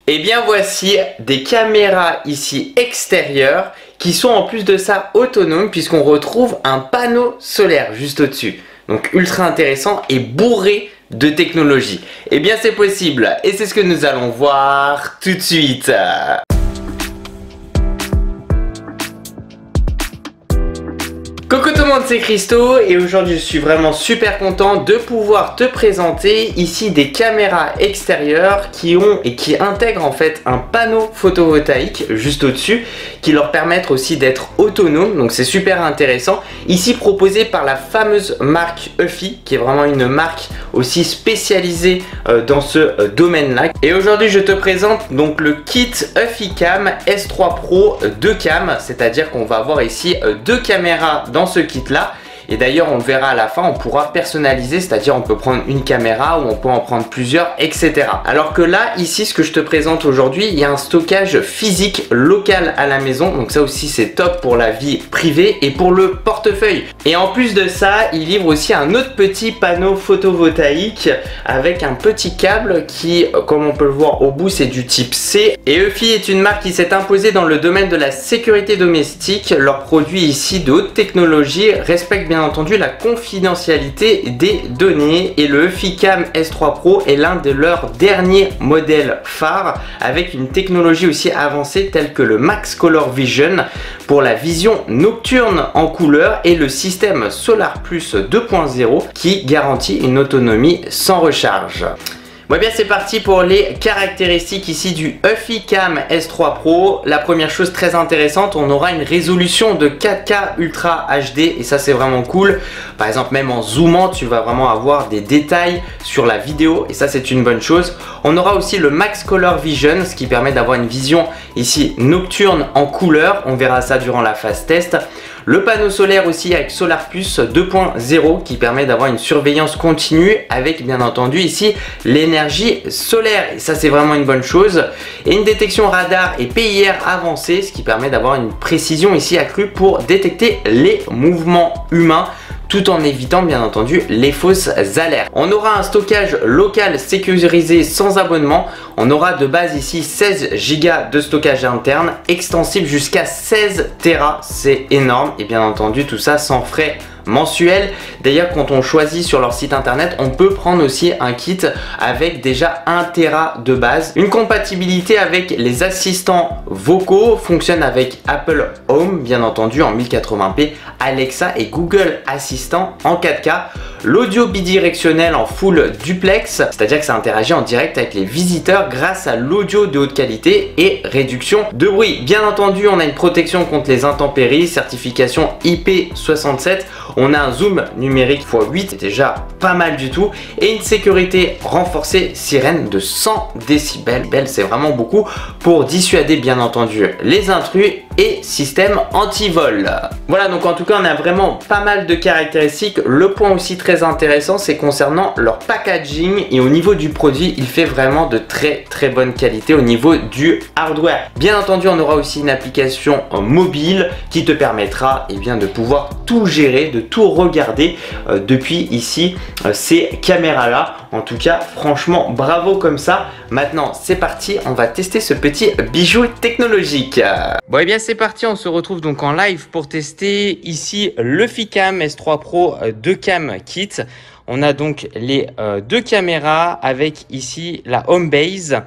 Et bien voici des caméras ici extérieures qui sont en plus de ça autonomes puisqu'on retrouve un panneau solaire juste au-dessus. Donc ultra intéressant et bourré de technologie. Et bien c'est possible et c'est ce que nous allons voir tout de suite. Coucou tout le monde, c'est Christo et aujourd'hui je suis vraiment super content de pouvoir te présenter ici des caméras extérieures qui intègrent en fait un panneau photovoltaïque juste au-dessus qui leur permettent aussi d'être autonomes, donc c'est super intéressant. Ici proposé par la fameuse marque Eufy qui est vraiment une marque aussi spécialisée dans ce domaine-là. Et aujourd'hui je te présente donc le kit EufyCam S3 Pro 2 cam, c'est-à-dire qu'on va avoir ici deux caméras dans ce kit là, et d'ailleurs on le verra à la fin, on pourra personnaliser, c'est-à-dire on peut prendre une caméra ou on peut en prendre plusieurs, etc. Alors que là ici ce que je te présente aujourd'hui, il y a un stockage physique local à la maison, donc ça aussi c'est top pour la vie privée et pour le portefeuille. Et en plus de ça, il livre aussi un autre petit panneau photovoltaïque avec un petit câble qui, comme on peut le voir au bout, c'est du type C. Et Eufy est une marque qui s'est imposée dans le domaine de la sécurité domestique. Leurs produits ici de haute technologie respectent bien entendu la confidentialité des données, et le EufyCam S3 Pro est l'un de leurs derniers modèles phares avec une technologie aussi avancée telle que le Max Color Vision pour la vision nocturne en couleur et le système Solar Plus 2.0 qui garantit une autonomie sans recharge. Bon bien c'est parti pour les caractéristiques ici du EufyCam S3 Pro. La première chose très intéressante, on aura une résolution de 4K Ultra HD et ça c'est vraiment cool. Par exemple même en zoomant tu vas vraiment avoir des détails sur la vidéo et ça c'est une bonne chose. On aura aussi le Max Color Vision, ce qui permet d'avoir une vision ici nocturne en couleur. On verra ça durant la phase test. Le panneau solaire aussi avec Solar Plus 2.0 qui permet d'avoir une surveillance continue avec bien entendu ici l'énergie solaire et ça c'est vraiment une bonne chose. Et une détection radar et PIR avancée, ce qui permet d'avoir une précision ici accrue pour détecter les mouvements humains tout en évitant bien entendu les fausses alertes. On aura un stockage local sécurisé sans abonnement. On aura de base ici 16 Go de stockage interne, extensible jusqu'à 16 Tera, c'est énorme. Et bien entendu tout ça sans frais mensuel. D'ailleurs quand on choisit sur leur site internet, on peut prendre aussi un kit avec déjà 1 Tera de base. Une compatibilité avec les assistants vocaux, fonctionne avec Apple Home bien entendu en 1080p, Alexa et Google Assistant en 4K. L'audio bidirectionnel en full duplex, c'est-à-dire que ça interagit en direct avec les visiteurs grâce à l'audio de haute qualité et réduction de bruit. Bien entendu on a une protection contre les intempéries, certification IP67. On a un zoom numérique x8, c'est déjà pas mal du tout. Et une sécurité renforcée sirène de 100 décibels. C'est vraiment beaucoup pour dissuader bien entendu les intrus et système anti-vol. Voilà, donc en tout cas on a vraiment pas mal de caractéristiques. Le point aussi très intéressant c'est concernant leur packaging et au niveau du produit, il fait vraiment de très bonne qualité au niveau du hardware. Bien entendu on aura aussi une application mobile qui te permettra de pouvoir tout gérer, de tout regarder depuis ici ces caméras là. En tout cas franchement bravo comme ça. Maintenant c'est parti, on va tester ce petit bijou technologique. Bon et bien c'est parti, on se retrouve donc en live pour tester ici l'EufyCam S3 Pro 2 cam kit. On a donc les deux caméras avec ici la home base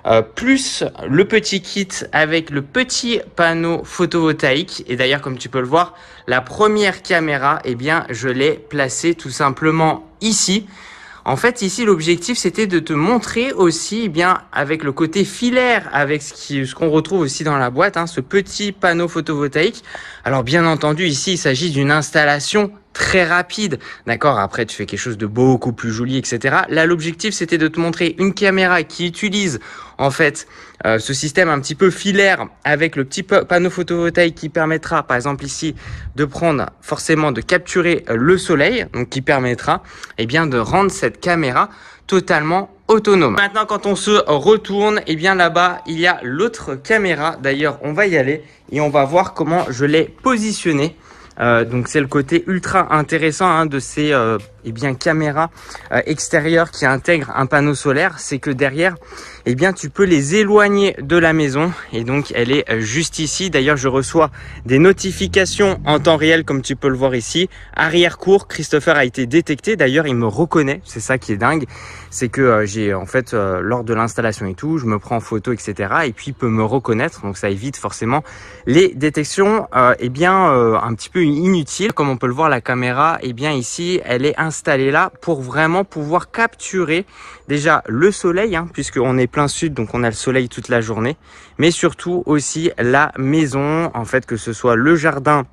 plus le petit kit avec le petit panneau photovoltaïque. Et d'ailleurs comme tu peux le voir, la première caméra je l'ai placée tout simplement ici. En fait ici l'objectif c'était de te montrer aussi avec le côté filaire, avec ce qu'on retrouve aussi dans la boîte, ce petit panneau photovoltaïque. Alors bien entendu ici il s'agit d'une installation très rapide, d'accord, après tu fais quelque chose de beaucoup plus joli, etc. Là l'objectif c'était de te montrer une caméra qui utilise en fait ce système un petit peu filaire avec le petit panneau photovoltaïque qui permettra par exemple ici de prendre forcément de capturer le soleil, donc qui permettra de rendre cette caméra totalement autonome. Maintenant quand on se retourne, là-bas il y a l'autre caméra. D'ailleurs on va y aller et on va voir comment je l'ai positionnée. Donc c'est le côté ultra intéressant de ces eh bien, caméra extérieure qui intègre un panneau solaire, c'est que derrière, eh bien, tu peux les éloigner de la maison. Et donc, elle est juste ici. D'ailleurs, je reçois des notifications en temps réel, comme tu peux le voir ici. Arrière-cour, Christopher a été détecté. D'ailleurs, il me reconnaît. C'est ça qui est dingue. C'est que j'ai, en fait, lors de l'installation et tout, je me prends en photo, etc. Et puis, il peut me reconnaître. Donc, ça évite forcément les détections, eh bien, un petit peu inutiles. Comme on peut le voir, la caméra, eh bien, ici, elle est installée là pour vraiment pouvoir capturer déjà le soleil, hein, puisqu'on est plein sud, donc on a le soleil toute la journée, mais surtout aussi la maison, en fait, que ce soit le jardin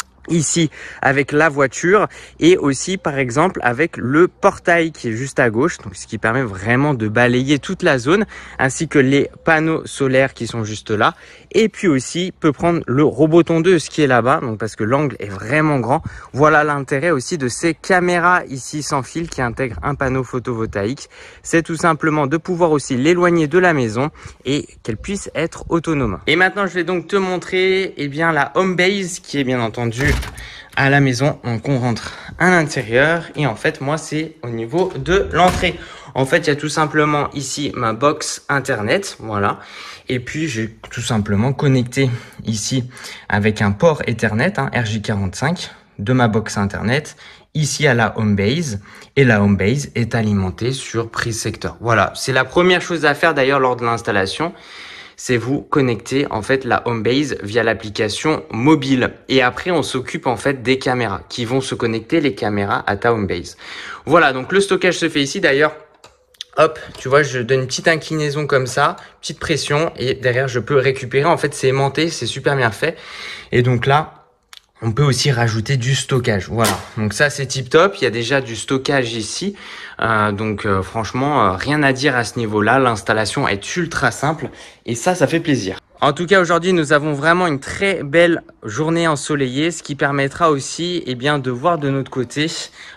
ici avec la voiture et aussi par exemple avec le portail qui est juste à gauche, donc ce qui permet vraiment de balayer toute la zone, ainsi que les panneaux solaires qui sont juste là. Et puis aussi peut prendre le robot tondeuse qui est là-bas, donc parce que l'angle est vraiment grand. Voilà l'intérêt aussi de ces caméras ici sans fil qui intègrent un panneau photovoltaïque, c'est tout simplement de pouvoir aussi l'éloigner de la maison et qu'elle puisse être autonome. Et maintenant je vais donc te montrer eh bien la home base qui est bien entendu à la maison. Donc on rentre à l'intérieur et en fait moi c'est au niveau de l'entrée. En fait il y a tout simplement ici ma box internet, voilà, et puis j'ai tout simplement connecté ici avec un port Ethernet, hein, RJ45 de ma box internet ici à la home base, et la home base est alimentée sur prise secteur. Voilà, c'est la première chose à faire d'ailleurs lors de l'installation. C'est vous connecter en fait la home base via l'application mobile, et après on s'occupe en fait des caméras qui vont se connecter, les caméras à ta home base. Voilà, donc le stockage se fait ici d'ailleurs. Hop, tu vois, je donne une petite inclinaison comme ça, petite pression, et derrière je peux récupérer. En fait c'est aimanté, c'est super bien fait. Et donc là on peut aussi rajouter du stockage. Voilà, donc ça c'est tip top. Il y a déjà du stockage ici, donc franchement rien à dire à ce niveau-là. L'installation est ultra simple et ça fait plaisir. En tout cas, aujourd'hui, nous avons vraiment une très belle journée ensoleillée, ce qui permettra aussi eh bien, de voir de notre côté,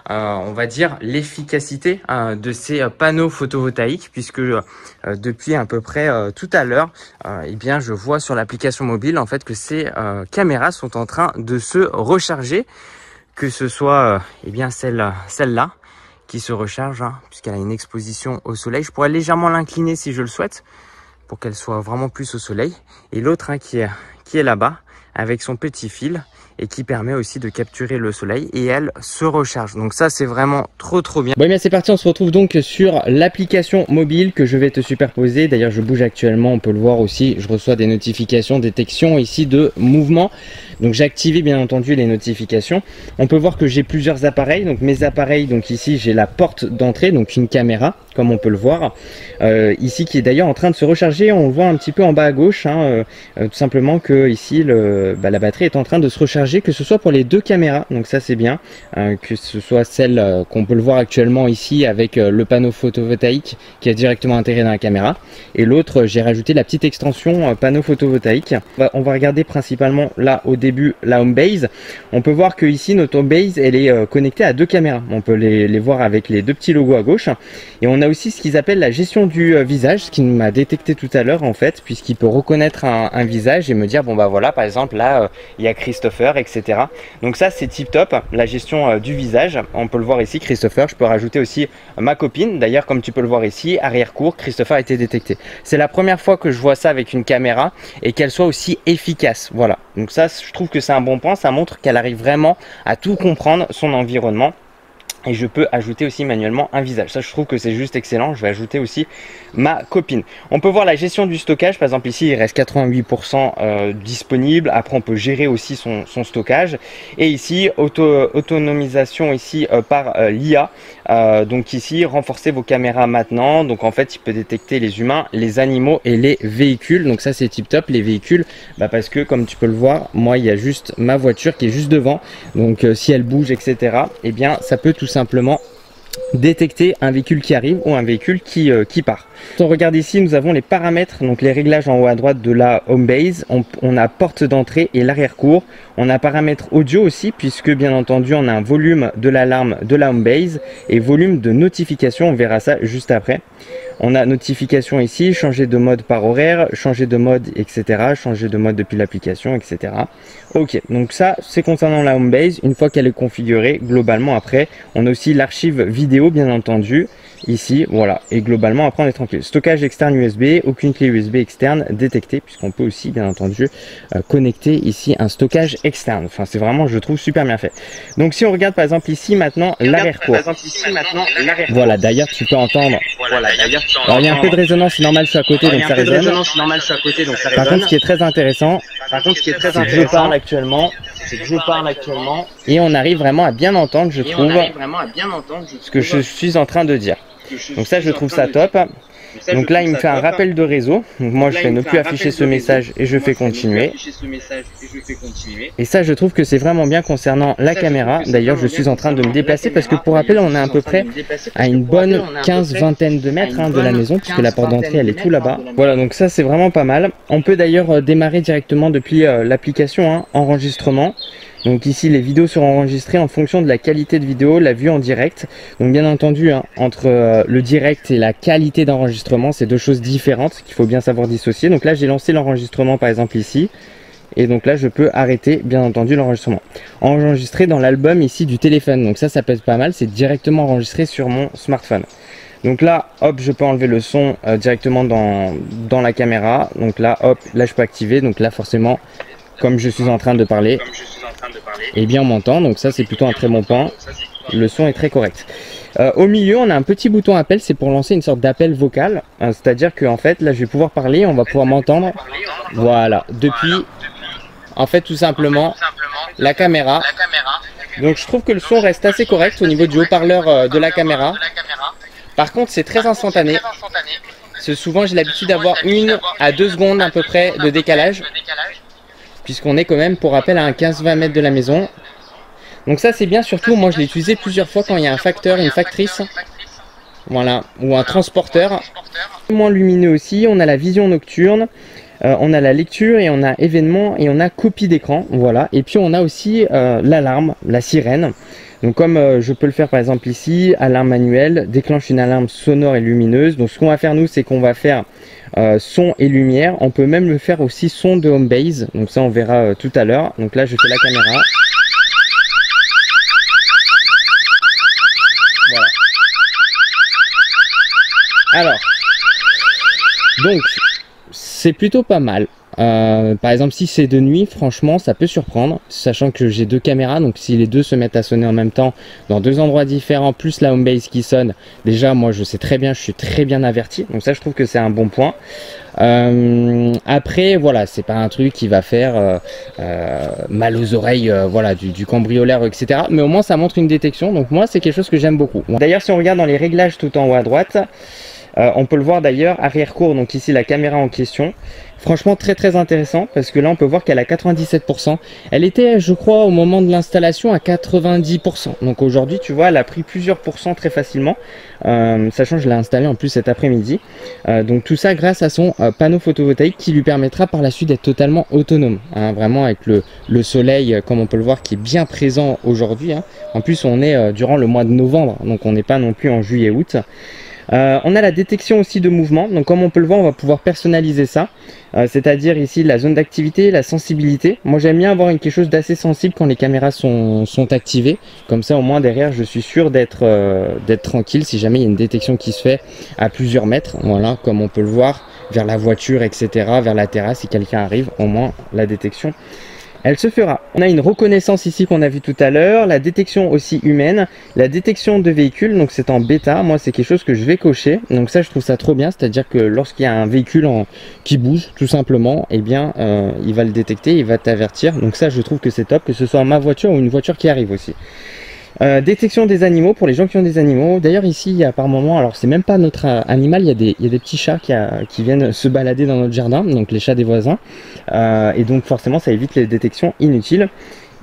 on va dire, l'efficacité de ces panneaux photovoltaïques, puisque depuis à peu près tout à l'heure, eh bien, je vois sur l'application mobile en fait que ces caméras sont en train de se recharger, que ce soit eh bien, celle-là qui se recharge, hein, puisqu'elle a une exposition au soleil. Je pourrais légèrement l'incliner si je le souhaite, pour qu'elle soit vraiment plus au soleil, et l'autre hein, qui est là-bas avec son petit fil et qui permet aussi de capturer le soleil, et elle se recharge. Donc ça c'est vraiment trop bien. Bon et bien c'est parti, on se retrouve donc sur l'application mobile que je vais te superposer. D'ailleurs je bouge actuellement, on peut le voir aussi, je reçois des notifications, détection ici de mouvement. Donc j'ai activé bien entendu les notifications. On peut voir que j'ai plusieurs appareils. Donc mes appareils, donc ici j'ai la porte d'entrée, donc une caméra comme on peut le voir ici, qui est d'ailleurs en train de se recharger. On le voit un petit peu en bas à gauche, hein, tout simplement que ici la batterie est en train de se recharger, que ce soit pour les deux caméras. Donc ça c'est bien, que ce soit celle qu'on peut le voir actuellement ici avec le panneau photovoltaïque qui est directement intégré dans la caméra, et l'autre j'ai rajouté la petite extension panneau photovoltaïque. On va regarder principalement là au début la home base. On peut voir que ici notre home base elle est connectée à deux caméras. On peut les voir avec les deux petits logos à gauche, et on a aussi ce qu'ils appellent la gestion du visage, ce qui m'a détecté tout à l'heure en fait, puisqu'il peut reconnaître un visage et me dire bon bah voilà, par exemple là il y a Christopher, etc. Donc ça c'est tip top, la gestion du visage. On peut le voir ici, Christopher. Je peux rajouter aussi ma copine, d'ailleurs comme tu peux le voir ici, arrière-cour, Christopher a été détecté. C'est la première fois que je vois ça avec une caméra et qu'elle soit aussi efficace. Voilà, donc ça je trouve que c'est un bon point, ça montre qu'elle arrive vraiment à tout comprendre son environnement. Et je peux ajouter aussi manuellement un visage. Ça je trouve que c'est juste excellent. Je vais ajouter aussi ma copine. On peut voir la gestion du stockage. Par exemple ici il reste 88% disponible. Après on peut gérer aussi son stockage. Et ici autonomisation ici par l'IA. Donc ici renforcer vos caméras maintenant. Donc en fait il peut détecter les humains, les animaux et les véhicules. Donc ça c'est tip top, les véhicules, parce que comme tu peux le voir, moi il y a juste ma voiture qui est juste devant. Donc si elle bouge etc, eh bien ça peut tout simplement détecter un véhicule qui arrive ou un véhicule qui part. Si on regarde ici, nous avons les paramètres, donc les réglages en haut à droite de la home base. On a porte d'entrée et l'arrière-cour. On a paramètres audio aussi, puisque bien entendu on a un volume de l'alarme de la home base et volume de notification. On verra ça juste après. On a notification ici, changer de mode par horaire, changer de mode, etc. Changer de mode depuis l'application, etc. Ok, donc ça c'est concernant la Homebase. Une fois qu'elle est configurée, globalement après, on a aussi l'archive vidéo bien entendu. Ici, voilà, et globalement après on est tranquille. Stockage externe USB, aucune clé USB externe détectée, puisqu'on peut aussi bien entendu connecter ici un stockage externe. Enfin c'est vraiment, je trouve, super bien fait. Donc si on regarde par exemple ici maintenant l'arrière-cour. Voilà, d'ailleurs tu peux entendre. Alors il y a un peu de résonance, c'est normal, je suis à côté donc ça résonne. Par contre ce qui est très intéressant, c'est que je parle actuellement. Et on arrive vraiment à bien entendre, je trouve, ce que je suis en train de dire. Donc ça, je trouve ça top. Donc là, il me fait un rappel de réseau. Donc moi, je fais ne plus afficher ce message et je fais continuer. Et ça, je trouve que c'est vraiment bien concernant la caméra. D'ailleurs, je suis en train de me déplacer parce que pour rappel, on est à peu près à une bonne 15-20 de mètres de la maison, puisque la porte d'entrée, elle est tout là-bas. Voilà, donc ça, c'est vraiment pas mal. On peut d'ailleurs démarrer directement depuis l'application enregistrement. Donc ici les vidéos seront enregistrées en fonction de la qualité de vidéo, la vue en direct. Donc bien entendu entre le direct et la qualité d'enregistrement, c'est deux choses différentes qu'il faut bien savoir dissocier. Donc là j'ai lancé l'enregistrement par exemple ici. Et donc là je peux arrêter bien entendu l'enregistrement. Enregistré dans l'album ici du téléphone. Donc ça peut être pas mal, c'est directement enregistré sur mon smartphone. Donc là hop je peux enlever le son directement dans la caméra. Donc là hop, là je peux activer. Donc là forcément comme je suis en train de parler, et bien on m'entend, donc ça c'est plutôt un très bon point. Le son est très correct. Au milieu on a un petit bouton appel, c'est pour lancer une sorte d'appel vocal, c'est à dire que en fait là je vais pouvoir parler, on va pouvoir m'entendre, voilà, depuis en fait tout simplement la caméra. Donc je trouve que le son reste assez correct au niveau du haut-parleur de la caméra. Par contre c'est très instantané, parce que souvent j'ai l'habitude d'avoir 1 à 2 secondes à peu près de décalage, puisqu'on est quand même pour rappel à un 15-20 mètres de la maison. Donc ça c'est bien, surtout moi je l'ai utilisé plusieurs fois quand il y a un facteur, une factrice, voilà, ou un transporteur. Moins lumineux aussi, on a la vision nocturne, on a la lecture et on a événement et on a copie d'écran, voilà. Et puis on a aussi l'alarme, la sirène. Donc comme je peux le faire par exemple ici, alarme manuelle, déclenche une alarme sonore et lumineuse. Donc ce qu'on va faire nous, c'est qu'on va faire son et lumière. On peut même le faire aussi son de Homebase. Donc ça on verra tout à l'heure. Donc là je fais la caméra. Voilà. Alors, donc c'est plutôt pas mal. Par exemple si c'est de nuit, franchement ça peut surprendre, sachant que j'ai 2 caméras, donc si les deux se mettent à sonner en même temps dans 2 endroits différents, plus la Homebase qui sonne, déjà moi je sais très bien, je suis très bien averti, donc ça je trouve que c'est un bon point. Après voilà, c'est pas un truc qui va faire mal aux oreilles, voilà, du cambrioleur, etc. Mais au moins ça montre une détection, donc moi c'est quelque chose que j'aime beaucoup. D'ailleurs si on regarde dans les réglages tout en haut à droite, on peut le voir d'ailleurs, arrière-cour, donc ici la caméra en question. Franchement très intéressant, parce que là on peut voir qu'elle a 97%. Elle était je crois au moment de l'installation à 90%. Donc aujourd'hui tu vois elle a pris plusieurs pourcents très facilement, sachant que je l'ai installé en plus cet après-midi. Donc tout ça grâce à son panneau photovoltaïque qui lui permettra par la suite d'être totalement autonome, hein, vraiment avec le soleil comme on peut le voir qui est bien présent aujourd'hui, hein. En plus on est durant le mois de novembre, donc on n'est pas non plus en juillet-août. On a la détection aussi de mouvement, donc comme on peut le voir on va pouvoir personnaliser ça, c'est-à-dire ici la zone d'activité, la sensibilité. Moi j'aime bien avoir quelque chose d'assez sensible quand les caméras sont activées, comme ça au moins derrière je suis sûr d'être tranquille si jamais il y a une détection qui se fait à plusieurs mètres, voilà, comme on peut le voir vers la voiture, etc., vers la terrasse, si quelqu'un arrive, au moins la détection elle se fera. On a une reconnaissance ici qu'on a vu tout à l'heure, la détection aussi humaine, la détection de véhicules, donc c'est en bêta, moi c'est quelque chose que je vais cocher, donc ça je trouve ça trop bien, c'est à dire que lorsqu'il y a un véhicule qui bouge tout simplement, eh bien il va le détecter, il va t'avertir, donc ça je trouve que c'est top, que ce soit ma voiture ou une voiture qui arrive aussi. Détection des animaux pour les gens qui ont des animaux. D'ailleurs ici il y a par moment, alors c'est même pas notre animal, il y a des petits chats qui viennent se balader dans notre jardin, donc les chats des voisins, et donc forcément ça évite les détections inutiles.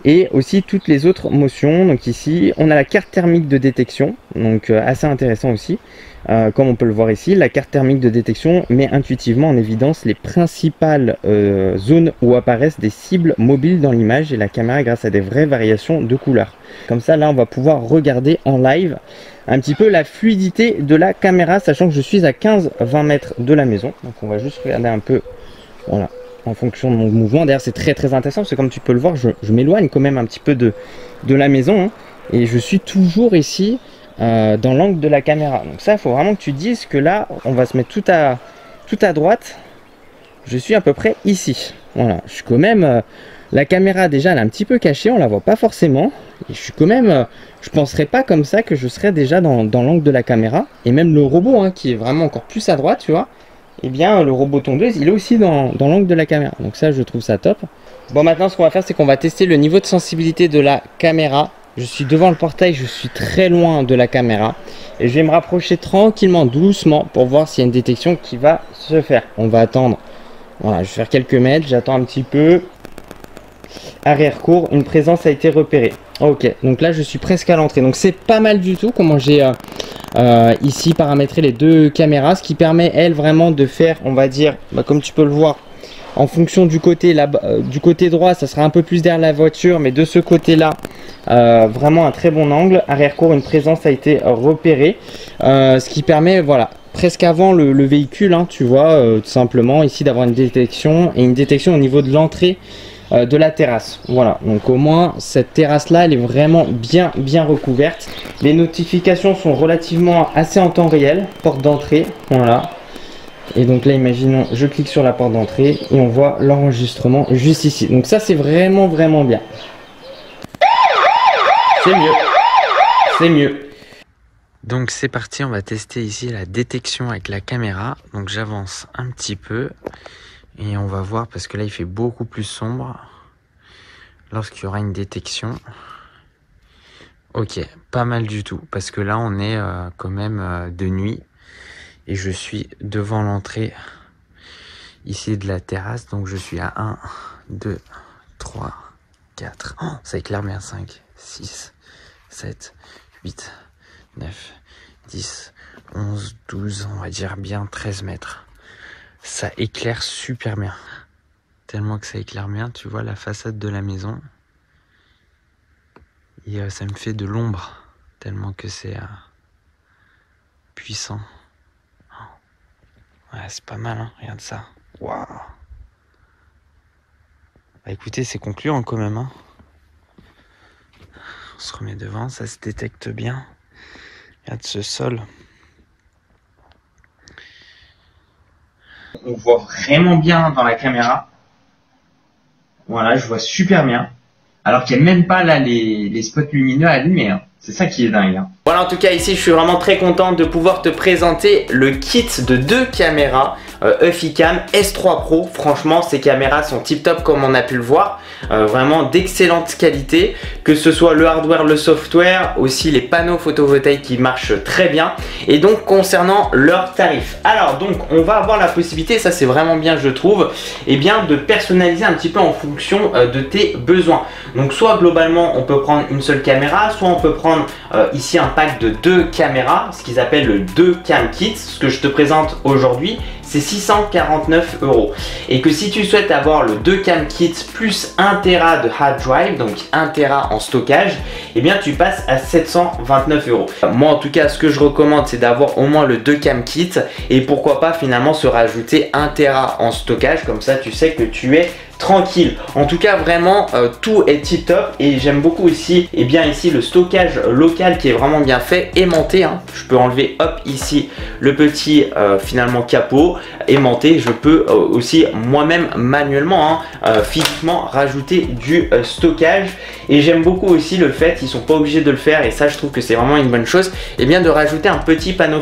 et aussi toutes les autres motions. Donc ici on a la carte thermique de détection, donc assez intéressant aussi, comme on peut le voir ici. La carte thermique de détection met intuitivement en évidence les principales zones où apparaissent des cibles mobiles dans l'image et la caméra grâce à des vraies variations de couleurs. Comme ça là on va pouvoir regarder en live un petit peu la fluidité de la caméra, sachant que je suis à 15-20 mètres de la maison. Donc on va juste regarder un peu, voilà, en fonction de mon mouvement. D'ailleurs c'est très intéressant parce que comme tu peux le voir, je m'éloigne quand même un petit peu de la maison, hein, et je suis toujours ici dans l'angle de la caméra. Donc ça, il faut vraiment que tu dises que là, on va se mettre tout à droite. Je suis à peu près ici. Voilà, je suis quand même... la caméra déjà, elle est un petit peu cachée, on la voit pas forcément. Et je suis quand même... je penserais pas comme ça que je serais déjà dans l'angle de la caméra. Et même le robot, hein, qui est vraiment encore plus à droite, tu vois. Eh bien, le robot tondeuse, il est aussi dans l'angle de la caméra. Donc ça, je trouve ça top. Bon, maintenant, ce qu'on va faire, c'est qu'on va tester le niveau de sensibilité de la caméra. Je suis devant le portail, je suis très loin de la caméra. Et je vais me rapprocher tranquillement, doucement, pour voir s'il y a une détection qui va se faire. On va attendre. Voilà, je vais faire quelques mètres, j'attends un petit peu. Arrière-cour, une présence a été repérée. Ok, donc là, je suis presque à l'entrée. Donc c'est pas mal du tout comment j'ai ici paramétré les deux caméras. Ce qui permet, elle, vraiment de faire, on va dire, comme tu peux le voir, en fonction du côté du côté droit, ça sera un peu plus derrière la voiture, mais de ce côté-là, vraiment un très bon angle. Arrière-cour, une présence a été repérée, ce qui permet, voilà, presque avant le véhicule, hein, tu vois, tout simplement ici d'avoir une détection et une détection au niveau de l'entrée de la terrasse. Voilà, donc au moins cette terrasse-là, elle est vraiment bien recouverte. Les notifications sont relativement assez en temps réel. Porte d'entrée, voilà. Et donc là, imaginons, je clique sur la porte d'entrée et on voit l'enregistrement juste ici. Donc ça, c'est vraiment bien. C'est mieux. C'est mieux. Donc c'est parti, on va tester ici la détection avec la caméra. Donc j'avance un petit peu et on va voir, parce que là, il fait beaucoup plus sombre lorsqu'il y aura une détection. Ok, pas mal du tout, parce que là, on est quand même de nuit. Et je suis devant l'entrée ici de la terrasse. Donc je suis à 1, 2, 3, 4. Oh, ça éclaire bien. 5, 6, 7, 8, 9, 10, 11, 12. On va dire bien 13 mètres. Ça éclaire super bien. Tellement que ça éclaire bien. Tu vois la façade de la maison. Et ça me fait de l'ombre. Tellement que c'est puissant. Ouais, c'est pas mal, hein, regarde ça. Waouh. Bah écoutez, c'est concluant quand même, hein. On se remet devant, ça se détecte bien. Regarde ce sol. On voit vraiment bien dans la caméra. Voilà, je vois super bien. Alors qu'il n'y a même pas là les spots lumineux allumés, hein. C'est ça qui est dingue, hein. Voilà, en tout cas ici je suis vraiment très content de pouvoir te présenter le kit de 2 caméras Eufycam S3 Pro. Franchement, ces caméras sont tip top comme on a pu le voir, vraiment d'excellente qualité, que ce soit le hardware, le software, aussi les panneaux photovoltaïques qui marchent très bien. Et donc concernant leurs tarifs, alors donc on va avoir la possibilité, ça c'est vraiment bien je trouve, et bien de personnaliser un petit peu en fonction de tes besoins. Donc soit globalement on peut prendre une seule caméra, soit on peut prendre ici un pack de 2 caméras, ce qu'ils appellent le 2 Cam Kit. Ce que je te présente aujourd'hui, c'est 649 €. Et que si tu souhaites avoir le 2 Cam Kit plus 1 Tera de hard drive, donc 1 Tera en stockage, eh bien tu passes à 729 €. Moi en tout cas, ce que je recommande, c'est d'avoir au moins le 2 Cam Kit et pourquoi pas finalement se rajouter 1 Tera en stockage, comme ça tu sais que tu es tranquille. En tout cas vraiment tout est tip top et j'aime beaucoup ici ici le stockage local qui est vraiment bien fait, aimanté, hein. Je peux enlever hop ici le petit finalement capot aimanté. Je peux aussi moi-même manuellement physiquement rajouter du stockage et j'aime beaucoup aussi le fait, ils sont pas obligés de le faire et ça je trouve que c'est vraiment une bonne chose, et bien de rajouter un petit panneau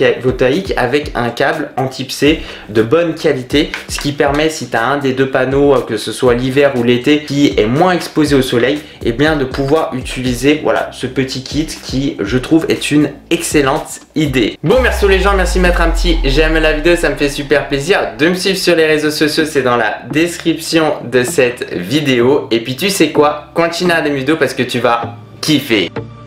photovoltaïque avec un câble en type C de bonne qualité, ce qui permet, si tu as un des 2 panneaux peau, que ce soit l'hiver ou l'été, qui est moins exposée au soleil, et bien de pouvoir utiliser voilà ce petit kit qui je trouve est une excellente idée. Bon, merci les gens, merci de mettre un petit j'aime la vidéo, ça me fait super plaisir. De me suivre sur les réseaux sociaux, c'est dans la description de cette vidéo. Et puis tu sais quoi, continue à regarder mes vidéos parce que tu vas kiffer.